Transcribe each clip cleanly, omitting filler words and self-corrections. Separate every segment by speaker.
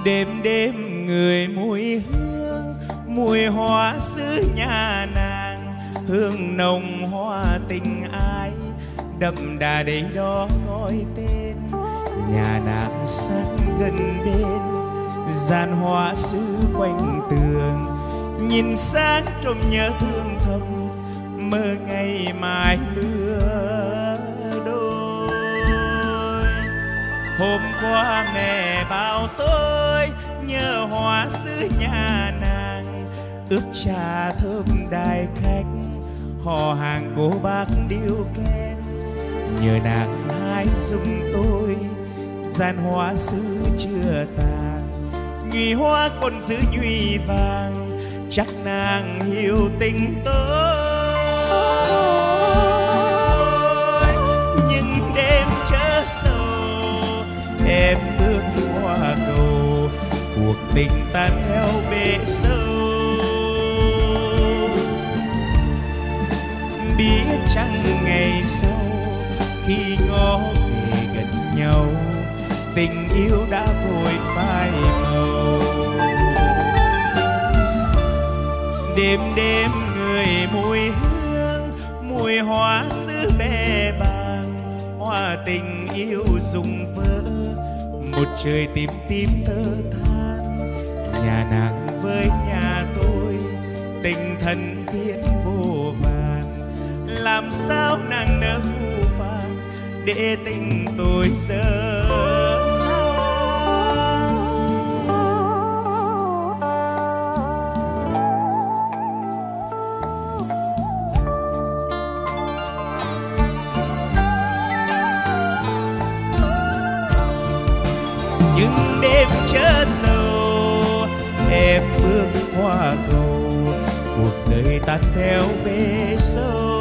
Speaker 1: Đêm đêm người mùi hương, mùi hoa xứ nhà nàng, hương nồng hoa tình ai đậm đà đây đó gọi tên. Nhà nàng sát gần bên, gian hoa xứ quanh tường, nhìn sáng trong nhớ thương thầm, mơ ngày mai lứa đôi. Hôm qua mẹ bảo tôi nhớ hoa xứ nhà nàng, ướp trà thơm đài khách, họ hàng cô bác điêu khen. Nhờ nàng hái dùng tôi, gian hoa xứ chưa tàn, nhụy hoa còn giữ nhụy vàng, chắc nàng hiểu tình tôi. Nhưng đêm chớ sầu, em bước qua cầu, cuộc tình tan theo bể sâu. Biết chăng ngày sau khi ngó về gần nhau, tình yêu đã vội phai màu. Đêm đêm người mùi hương, mùi hoa xứ bé bàng, hoa tình yêu rụng vỡ, một trời tím tím thơ than. Nhà nàng với nhà tôi, tình thân thiết vô vàn, làm sao nàng nỡ phũ phàng để tình tôi dở dang. Nhưng đêm chớ sầu, em bước qua cầu, cuộc đời tan theo bể sâu.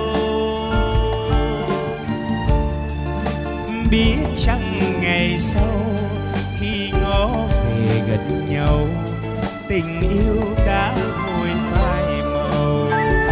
Speaker 1: Biết chăng ngày sau khi ngó về gần nhau, tình yêu đã vội phai màu.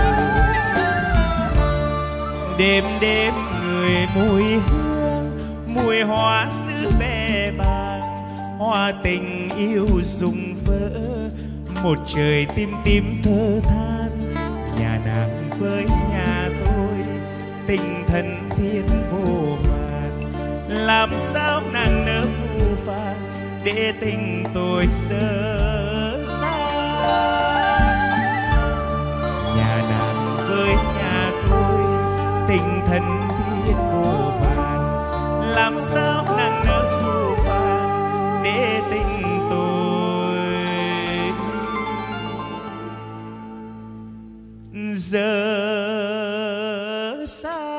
Speaker 1: Đêm đêm người mùi hương, mùi hoa xứ bé bàng, hoa tình yêu rụng vỡ, một trời tím tím thơ than. Nhà nàng với nhà tôi, tình thân thiết vô vàn, làm sao nàng nỡ phũ phàng để tình tôi dở dang. Nhà nàng với nhà tôi, tình thân thiết vô vàn, làm sao nàng nỡ phũ phàng để tình tôi dở dang.